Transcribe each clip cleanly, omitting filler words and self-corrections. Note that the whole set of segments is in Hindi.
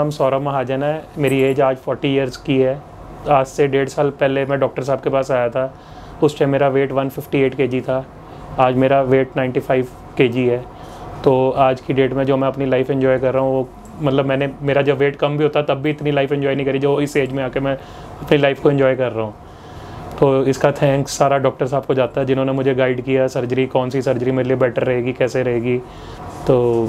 नाम सौरभ महाजन है। मेरी एज आज 40 इयर्स की है। आज से 1.5 साल पहले मैं डॉक्टर साहब के पास आया था। उस टाइम मेरा वेट 158 kg था। आज मेरा वेट 95 kg है। तो आज की डेट में जो मैं अपनी लाइफ एंजॉय कर रहा हूँ वो मतलब मेरा जब वेट कम भी होता तब भी इतनी लाइफ एंजॉय नहीं करी जो इस एज में आके मैं अपनी लाइफ को एंजॉय कर रहा हूँ। तो इसका थैंक्स सारा डॉक्टर साहब को जाता है जिन्होंने मुझे गाइड किया, सर्जरी कौन सी सर्जरी मेरे लिए बेटर रहेगी, कैसे रहेगी। तो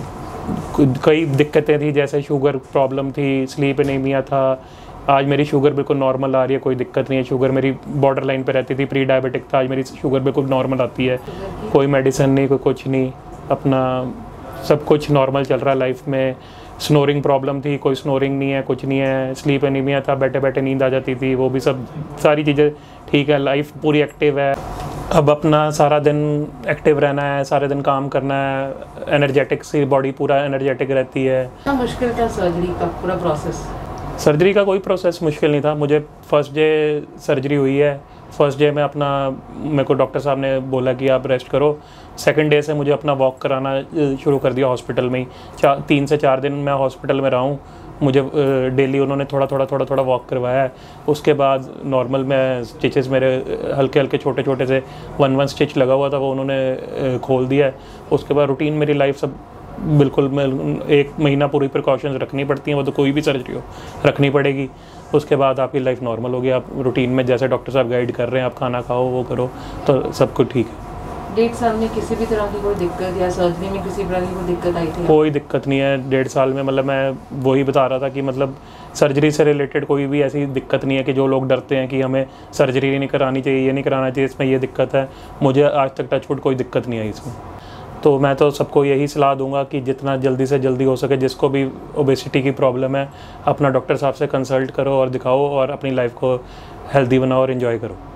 कई दिक्कतें थी, जैसे शुगर प्रॉब्लम थी, स्लीप एनीमिया था। आज मेरी शुगर बिल्कुल नॉर्मल आ रही है, कोई दिक्कत नहीं है। शुगर मेरी बॉर्डर लाइन पे रहती थी, प्री डायबिटिक था, आज मेरी शुगर बिल्कुल नॉर्मल आती है। कोई मेडिसिन नहीं, कोई कुछ नहीं, अपना सब कुछ नॉर्मल चल रहा है लाइफ में। स्नोरिंग प्रॉब्लम थी, कोई स्नोरिंग नहीं है, कुछ नहीं है। स्लीप एनीमिया था, बैठे बैठे नींद आ जाती थी, वो भी सब सारी चीज़ें ठीक है। लाइफ पूरी एक्टिव है। अब अपना सारा दिन एक्टिव रहना है, सारे दिन काम करना है, एनर्जेटिक सी बॉडी पूरा एनर्जेटिक रहती है। क्या मुश्किल था सर्जरी का पूरा प्रोसेस? सर्जरी का कोई प्रोसेस मुश्किल नहीं था। मुझे फर्स्ट डे सर्जरी हुई है। फर्स्ट डे में मेरे को डॉक्टर साहब ने बोला कि आप रेस्ट करो। सेकंड डे से मुझे अपना वॉक कराना शुरू कर दिया हॉस्पिटल में ही। 3 से 4 दिन मैं हॉस्पिटल में रहा हूँ। मुझे डेली उन्होंने थोड़ा वॉक करवाया है। उसके बाद नॉर्मल में स्टिचेस मेरे हल्के छोटे से 1 स्टिच लगा हुआ था, वो उन्होंने खोल दिया है। उसके बाद रूटीन मेरी लाइफ सब बिल्कुल 1 महीना पूरी प्रिकॉशंस रखनी पड़ती हैं, वो तो कोई भी सर्जरी हो रखनी पड़ेगी। उसके बाद आपकी लाइफ नॉर्मल होगी। आप रूटीन में जैसे डॉक्टर साहब गाइड कर रहे हैं, आप खाना खाओ, वो करो, तो सब कुछ ठीक है। 1.5 साल में किसी भी तरह की कोई दिक्कत या सर्जरी में किसी तरह की कोई दिक्कत आई थी? कोई दिक्कत नहीं है 1.5 साल में। मतलब मैं वही बता रहा था कि मतलब सर्जरी से रिलेटेड कोई भी ऐसी दिक्कत नहीं है कि जो लोग डरते हैं कि हमें सर्जरी नहीं करानी चाहिए, ये नहीं कराना चाहिए, इसमें ये दिक्कत है। मुझे आज तक टचवुड कोई दिक्कत नहीं आई इसमें। तो मैं तो सबको यही सलाह दूंगा कि जितना जल्दी से जल्दी हो सके, जिसको भी ओबेसिटी की प्रॉब्लम है, अपना डॉक्टर साहब से कंसल्ट करो और दिखाओ और अपनी लाइफ को हेल्दी बनाओ और एंजॉय करो।